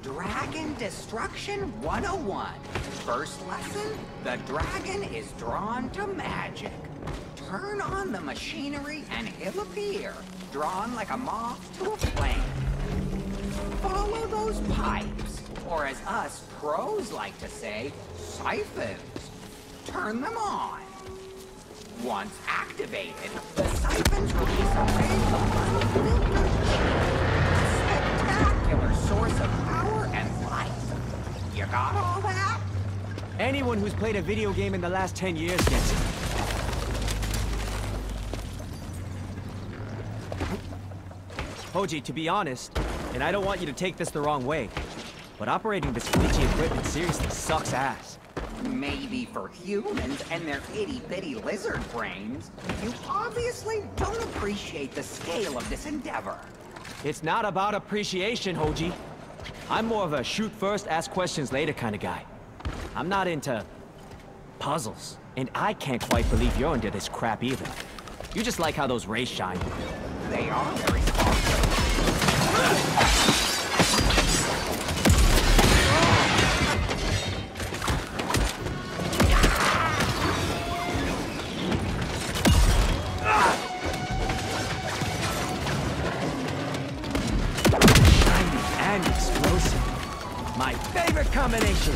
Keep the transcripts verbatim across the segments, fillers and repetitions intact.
Dragon Destruction one oh one. First lesson, the dragon is drawn to magic. Turn on the machinery and he'll appear, drawn like a moth to a flame. Follow those pipes, or as us pros like to say, siphons. Turn them on. Once activated, the siphons release a ray of unfiltered spectacular source of power and light. You got all that? Anyone who's played a video game in the last ten years gets it. Hoji, to be honest, and I don't want you to take this the wrong way, but operating this glitchy equipment seriously sucks ass. Maybe for humans and their itty-bitty lizard brains, you obviously don't appreciate the scale of this endeavor. It's not about appreciation, Hoji. I'm more of a shoot first, ask questions later kind of guy. I'm not into puzzles, and I can't quite believe you're into this crap either. You just like how those rays shine. They are very sparkly. And explosive. My favorite combination.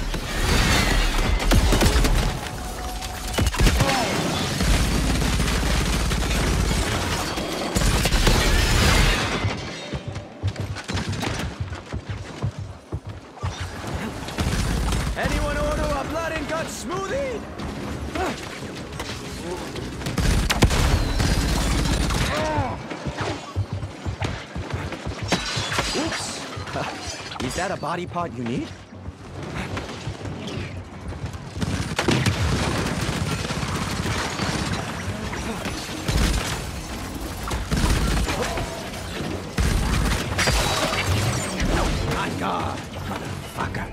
Anyone order a blood and guts smoothie? Oops. Is that a body part you need? My God, motherfucker.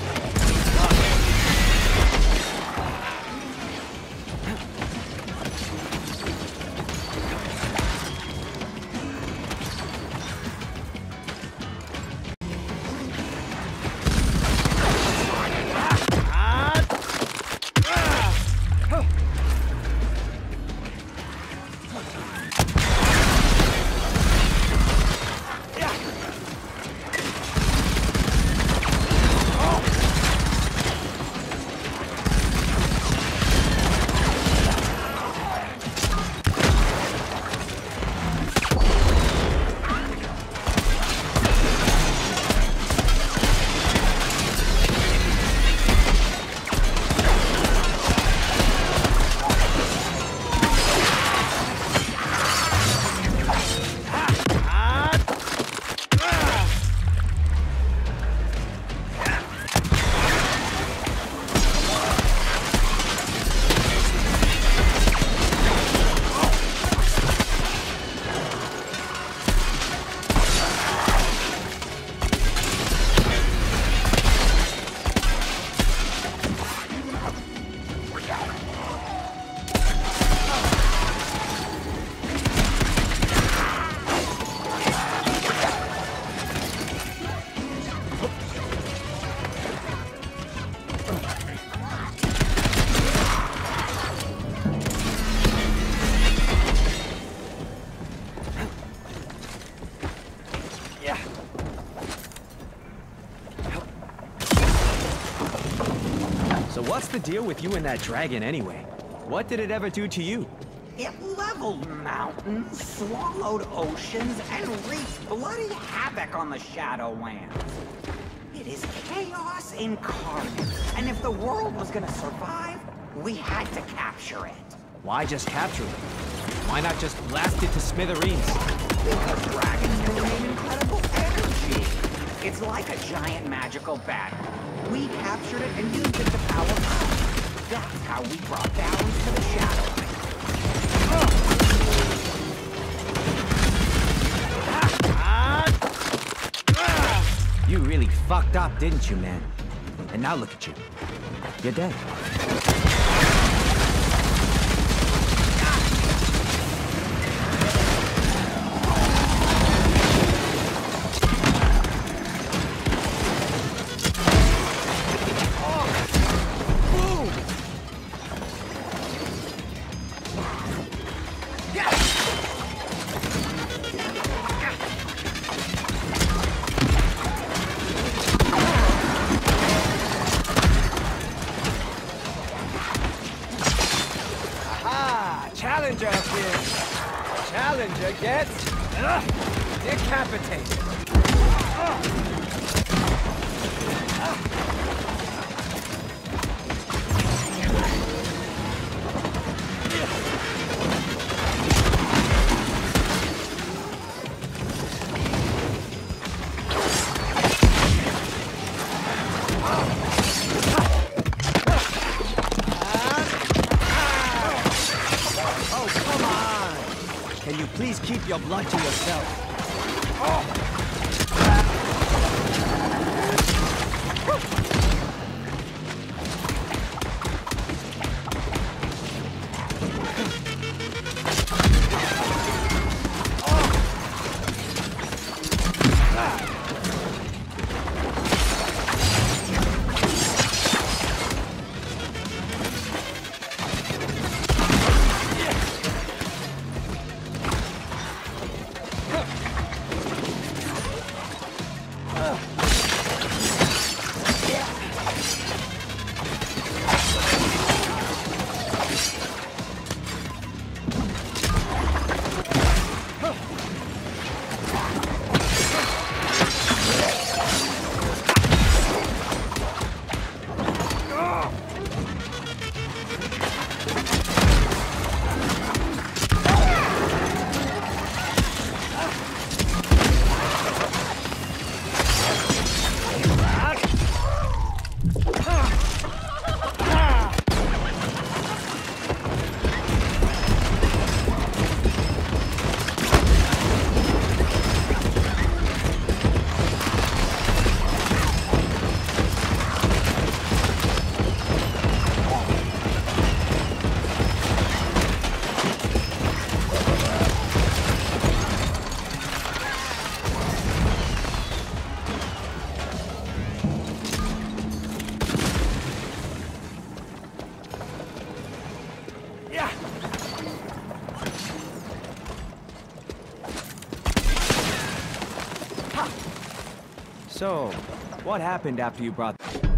What's the deal with you and that dragon anyway? What did it ever do to you? It leveled mountains, swallowed oceans, and wreaked bloody havoc on the Shadowlands. It is chaos incarnate, and if the world was gonna survive, we had to capture it. Why just capture it? Why not just blast it to smithereens? Because dragons contain incredible energy. It's like a giant magical battery. We captured it and used it to power up. That's how we brought balance to the Shadowlands. You really fucked up, didn't you, man? And now look at you. You're dead. to get uh, decapitated. Uh. Please keep your blood to yourself. Oh. So, what happened after you brought...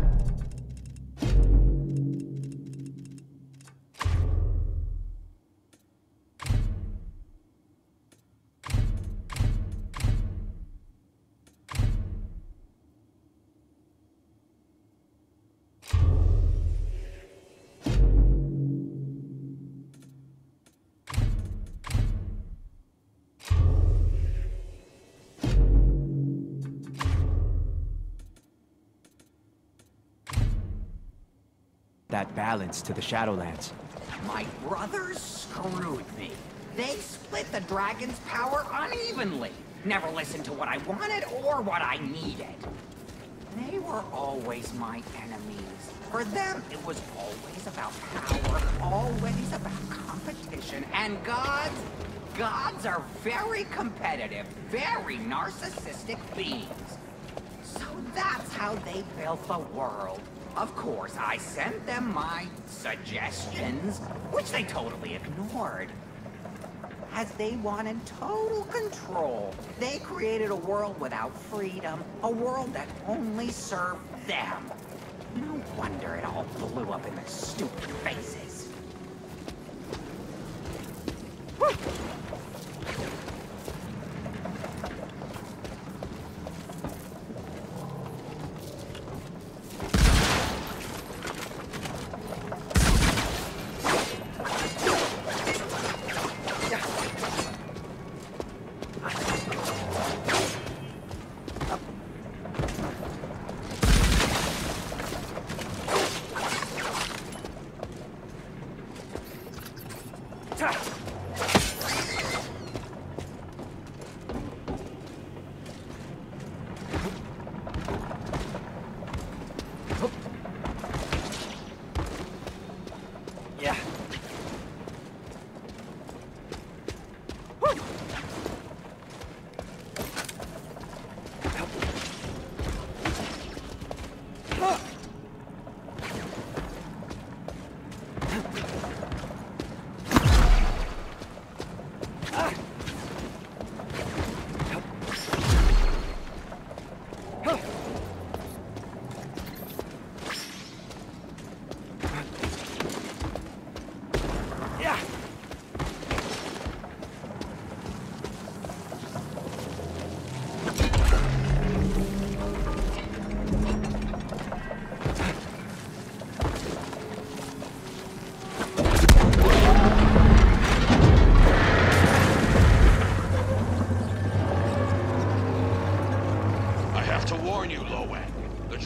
that balance to the Shadowlands? My brothers screwed me. They split the dragon's power unevenly. Never listened to what I wanted or what I needed. They were always my enemies. For them, it was always about power, always about competition. And gods, gods are very competitive, very narcissistic beings. So that's how they built the world. Of course, I sent them my suggestions, which they totally ignored. As they wanted total control, they created a world without freedom, a world that only served them. No wonder it all blew up in their stupid faces. Woo!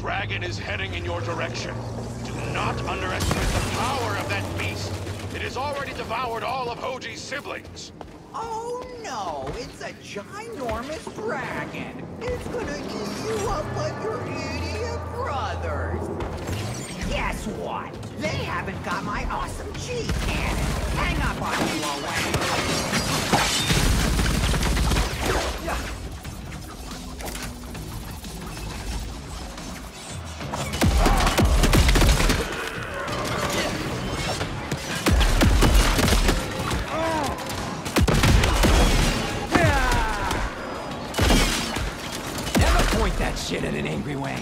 dragon is heading in your direction. Do not underestimate the power of that beast. It has already devoured all of Hoji's siblings. Oh no, it's a ginormous dragon. It's gonna eat you up like your idiot brothers. Guess what? They haven't got my awesome cheat cannon. Hang up on you, Owen. Shit in an angry way.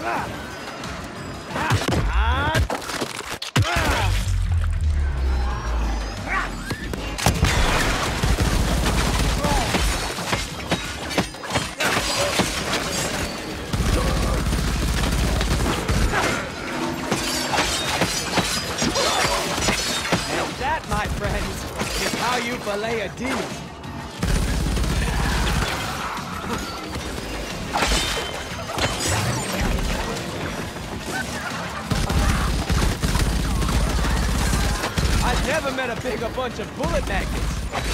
And that, my friends, is how you fillet a demon. Never met a bigger bunch of bullet magnets.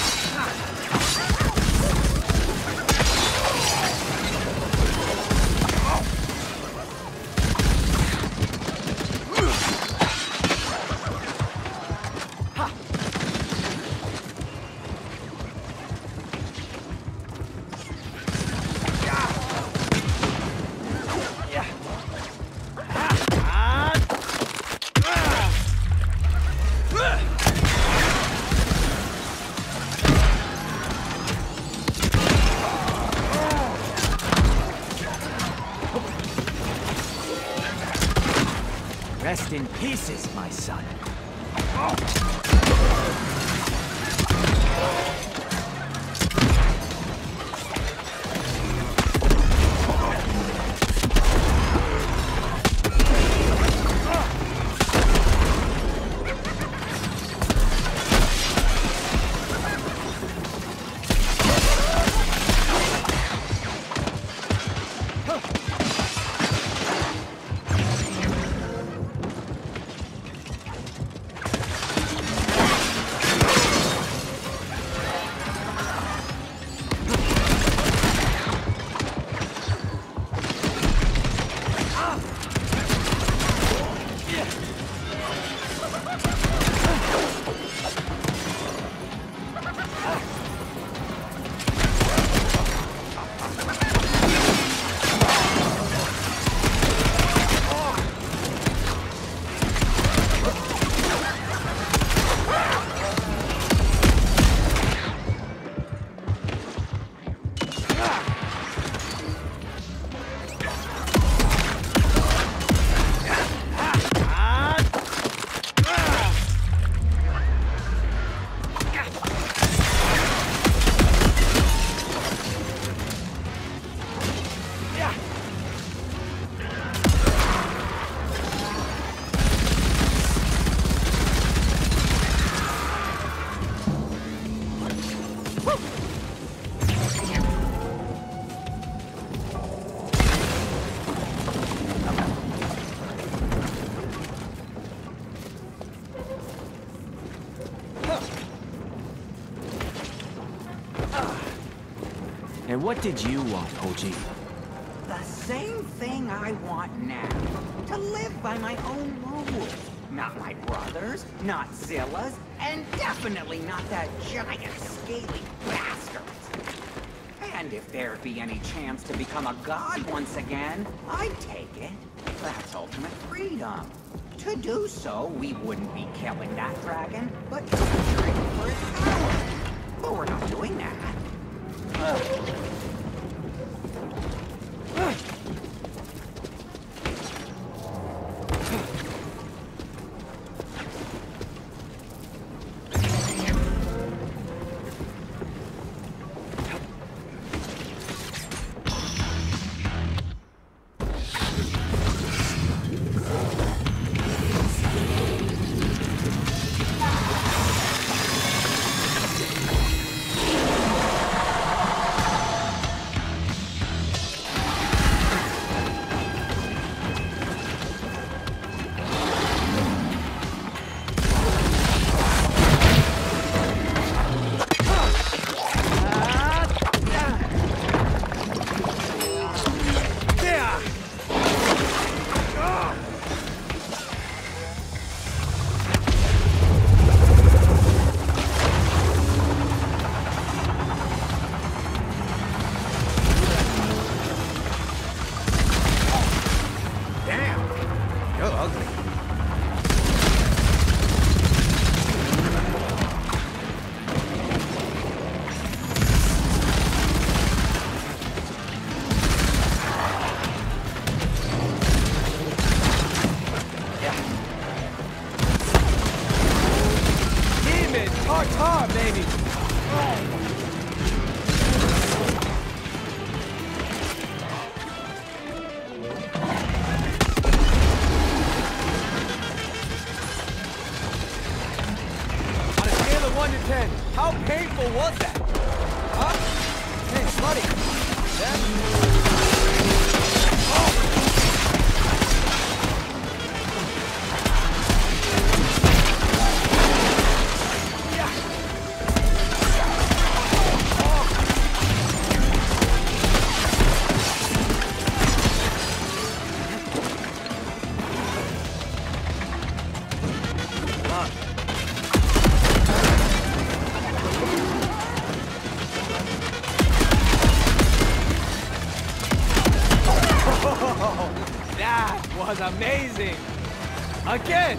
Rest in pieces, my son. And what did you want, Hoji? The same thing I want now. To live by my own rules. Not my brother's, not Zilla's, and definitely not that giant scaly bastard's. And if there'd be any chance to become a god once again, I'd take it. That's ultimate freedom. To do so, we wouldn't be killing that dragon, but torturing him for his power. But we're not doing that. Ugh. more, baby! On a scale of one to ten, how painful was that? Huh? Hey, buddy. That... was amazing! Again!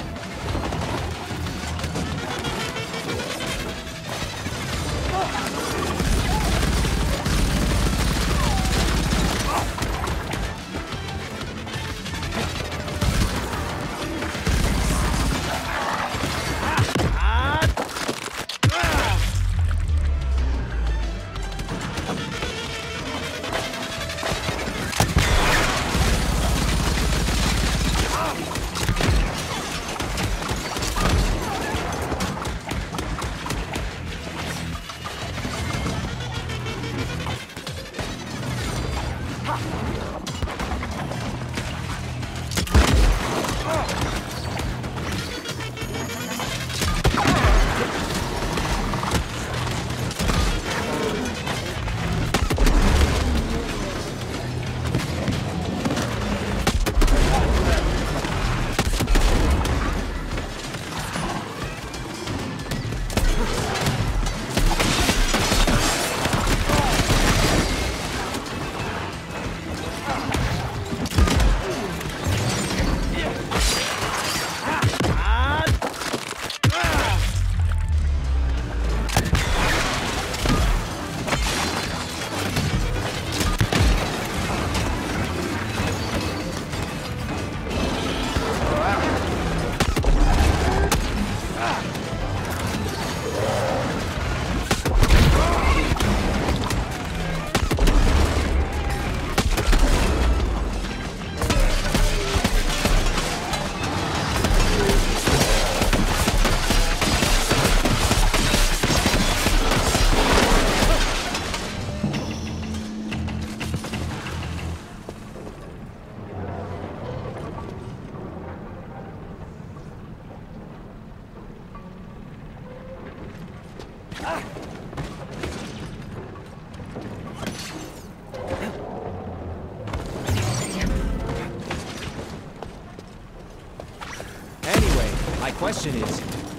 Question is,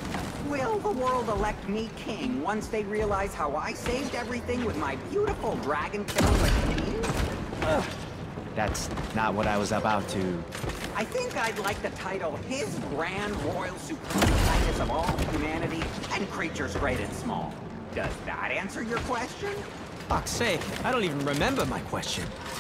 will the world elect me king once they realize how I saved everything with my beautiful dragon killing machine? Uh, that's not what I was about to... I think I'd like the title His Grand Royal Supreme Highness of all humanity and creatures great and small. Does that answer your question? Fuck's sake, I don't even remember my question.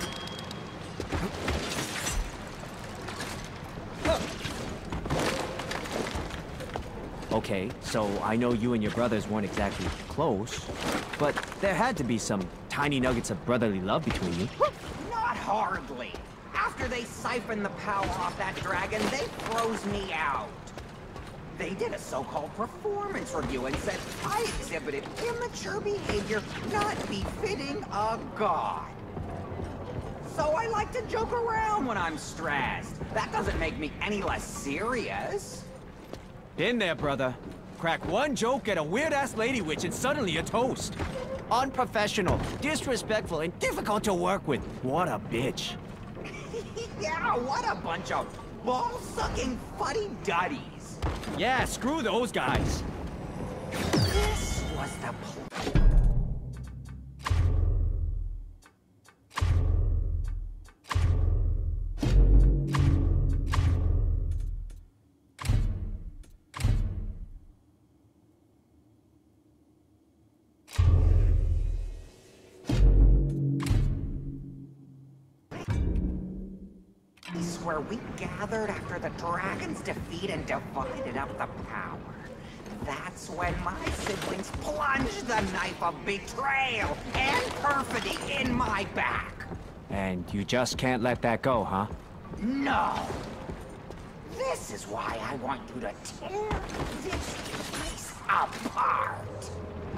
Okay, so I know you and your brothers weren't exactly close, but there had to be some tiny nuggets of brotherly love between you. Not hardly. After they siphoned the power off that dragon, they froze me out. They did a so-called performance review and said I exhibited immature behavior not befitting a god. So I like to joke around when I'm stressed. That doesn't make me any less serious. Been there, brother. Crack one joke at a weird-ass lady witch and suddenly you're toast. Unprofessional, disrespectful, and difficult to work with. What a bitch. Yeah, what a bunch of ball-sucking fuddy-duddies. Yeah, screw those guys. This was the plan. Where we gathered after the dragon's defeat and divided up the power. That's when my siblings plunged the knife of betrayal and perfidy in my back. And you just can't let that go, huh? No. This is why I want you to tear this place apart.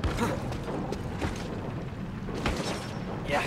Yeah.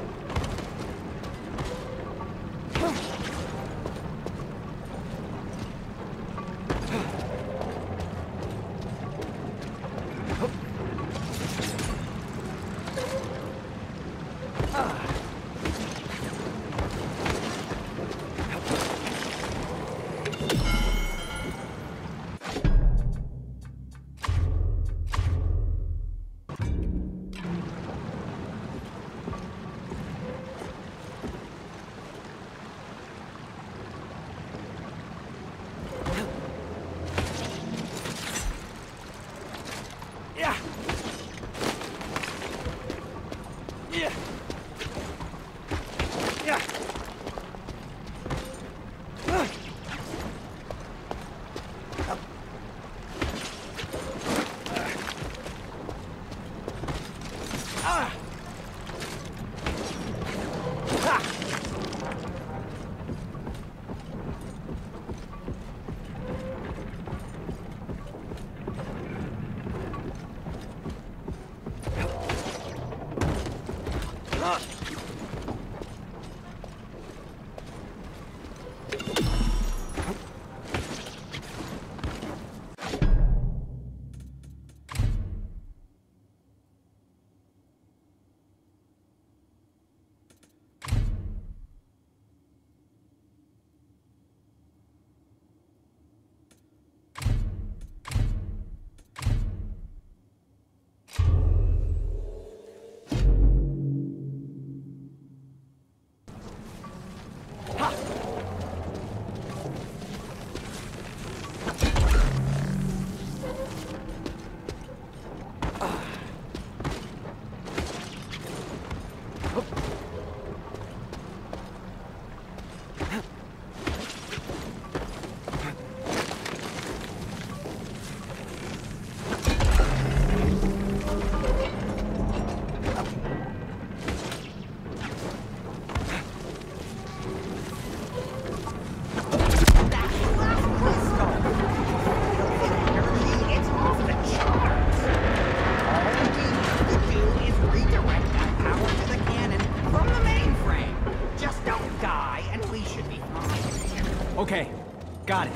Okay, got it.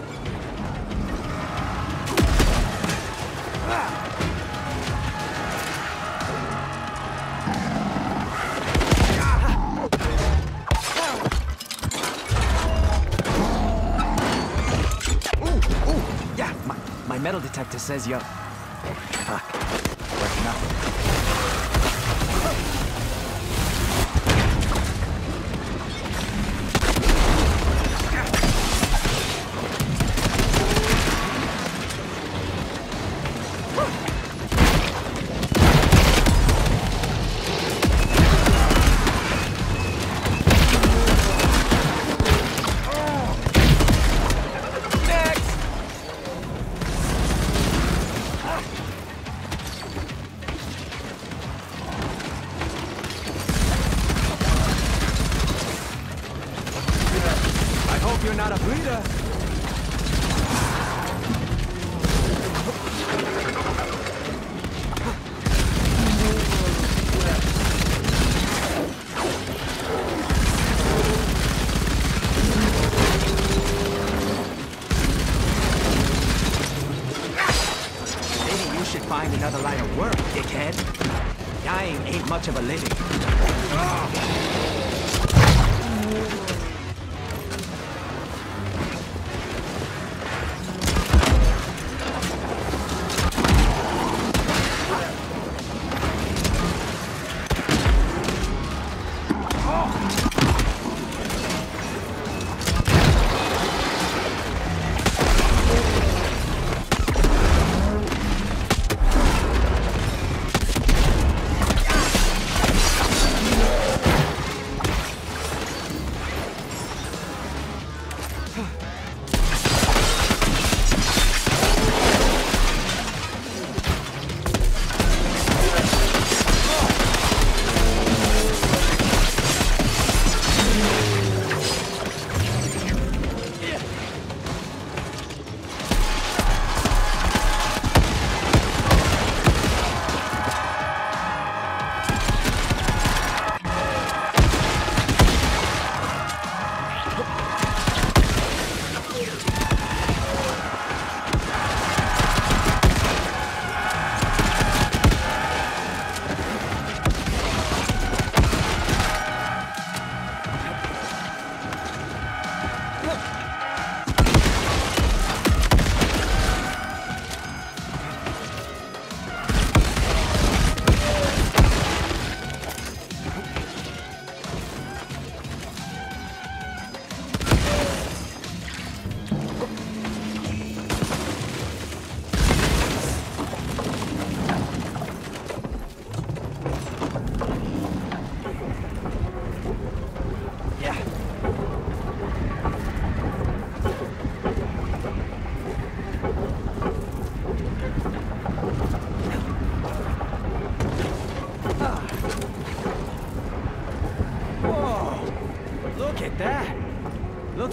Ooh, ooh, yeah, my, my metal detector says you're... Fuck, working up. You're not a bleeder. Maybe you should find another line of work, dickhead. Dying ain't much of a living.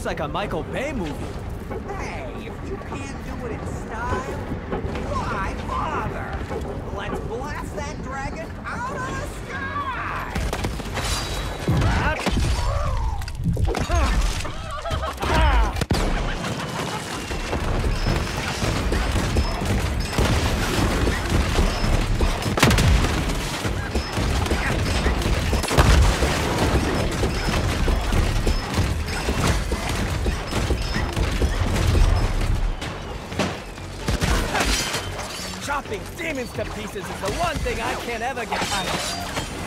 like a Michael Bay movie. Hey, if you can't do it in style, why bother? Let's blast that dragon out of the sky! Chopping demons to pieces is the one thing I can't ever get tired of.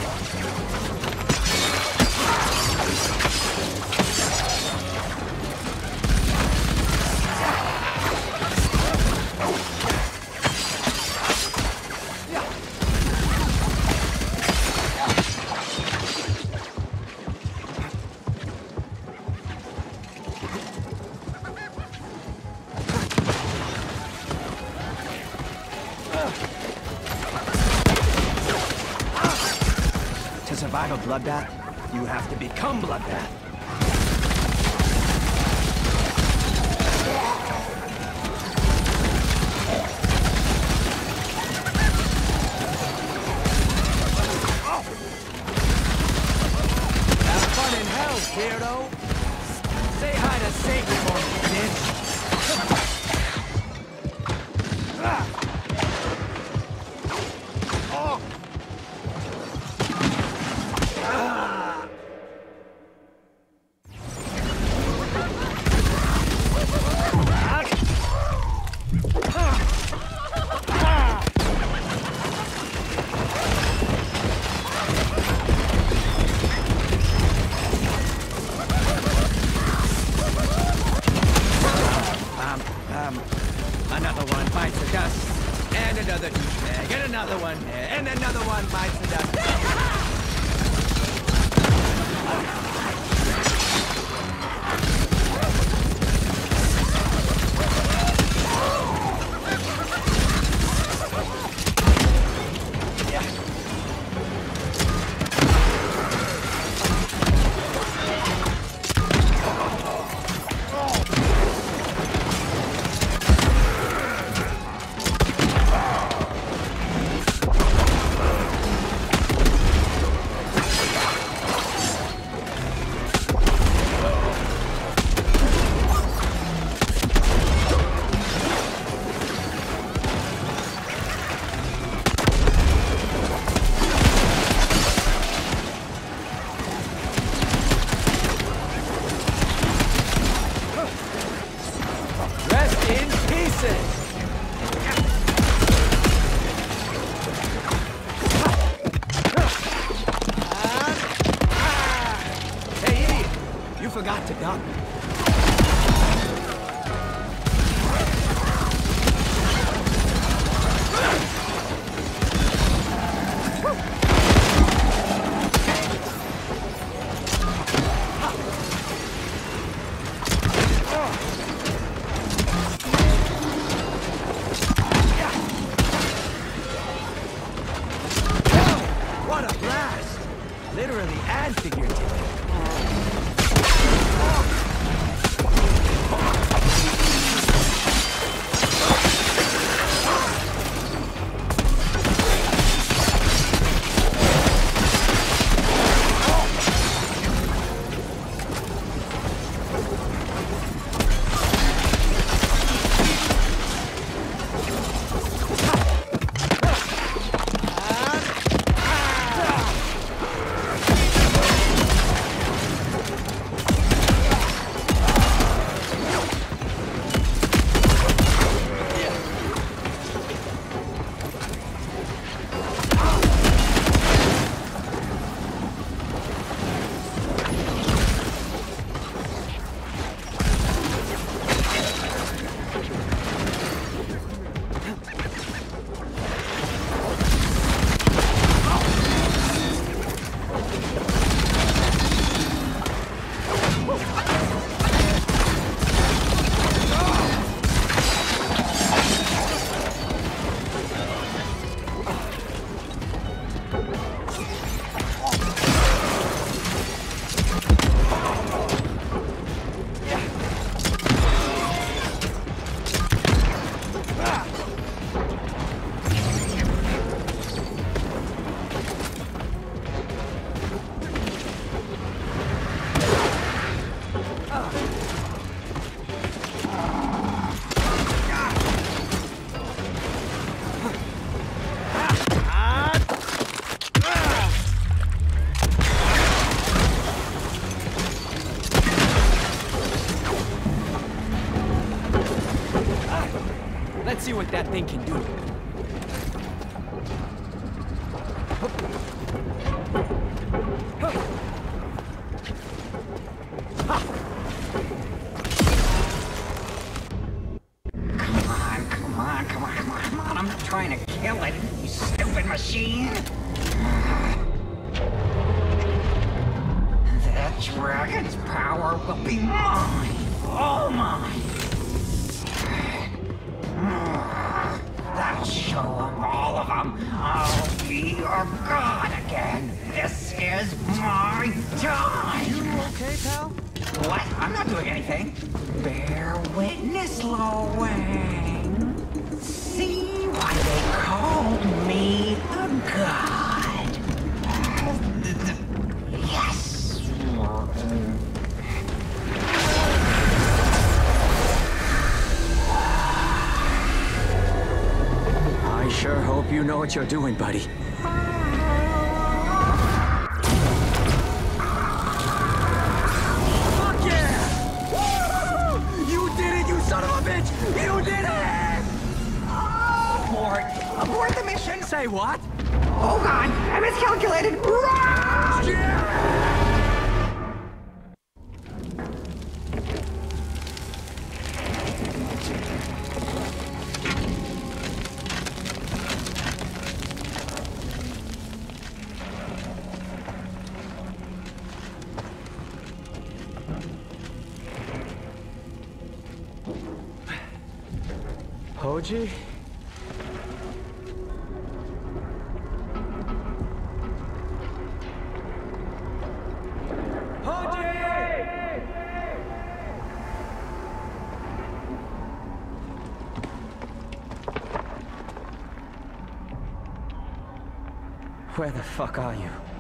To survive a bloodbath, you have to become bloodbath. Have fun in hell, weirdo. Say hi to Satan for me, bitch. Ah. Oh. Ah. Another one bites the dust, and another douchebag, and another one, and another one bites the dust. Rest in pieces! Hey, idiot! You forgot to duck. Let's see what that thing can do. I'm not trying to kill it, you stupid machine! The dragon's power will be mine! All mine! That'll show them, all of them! I'll be your god again! This is my time! You okay, pal? What? I'm not doing anything! Bear witness, Lo Wang! See why they called me a god? Yes! I sure hope you know what you're doing, buddy. Fuck yeah! Woo! You did it, you son of a bitch! You did it! Abort! Abort the mission! Say what? Oh god! I miscalculated! Run! Hoji? Where the fuck are you?